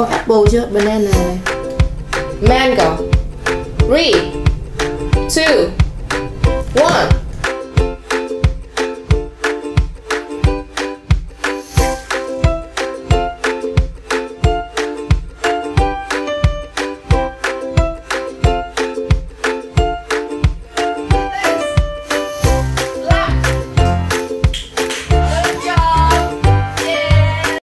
có apple chưa? Banana này. Mango. 3, 2, 1.